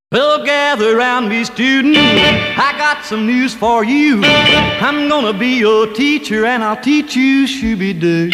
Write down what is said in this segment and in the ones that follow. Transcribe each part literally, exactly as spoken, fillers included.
Well, gather round me, student. I got some news for you. I'm gonna be your teacher, and I'll teach you shooby-doo.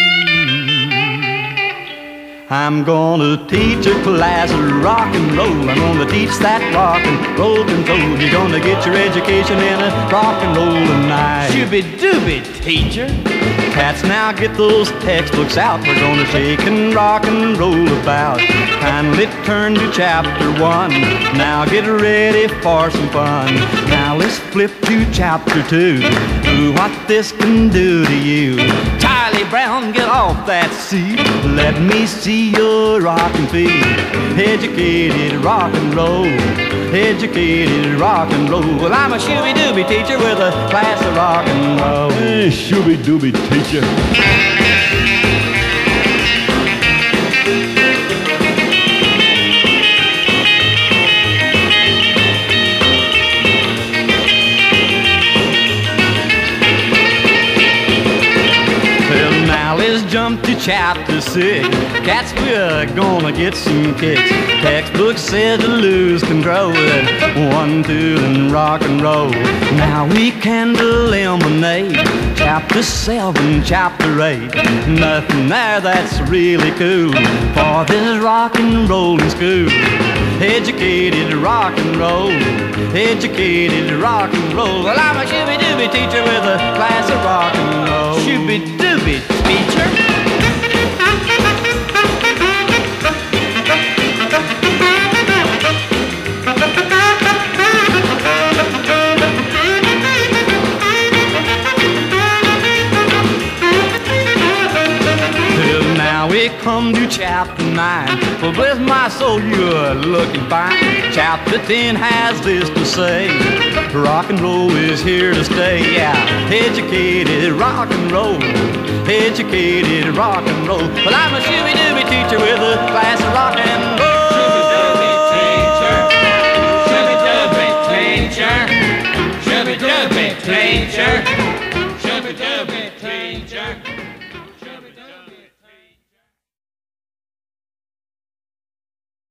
I'm gonna teach a class of rock and roll. I'm gonna teach that rock and roll control. You're gonna get your education in a rock and roll tonight. Shooby-dooby, teacher. Cats, now get those textbooks out. We're gonna shake and rock and roll about. Kindly turn to chapter one. Now get ready for some fun. Now let's flip to chapter two. Ooh, what this can do to you. Charlie Brown, get off that seat. Let me see your rockin' feet. Educated rock and roll. Educated rock and roll. Well, I'm a shooby-dooby teacher with a class of rock and roll. Hey, shooby-dooby teacher. Let's jump to chapter six. Cats, we're gonna get some kicks. Textbook said to lose control at one, two, and rock and roll. Now we can eliminate chapter seven, chapter eight. Nothing there that's really cool for this rock and rollin' school. Educated rock and roll. Educated rock and roll. Well, I'm a shooby-dooby teacher with a class of rock and roll. Shooby-dooby, teacher. Now we come to chapter nine. Well, bless my soul, you're looking fine. Chapter ten has this to say. Rock and roll is here to stay. Yeah, educated rock and roll. Educated rock and roll. Well, I'm a shooby-dooby teacher with a class of rock and roll. Shooby-dooby teacher. Shooby-dooby teacher. Shooby-dooby teacher.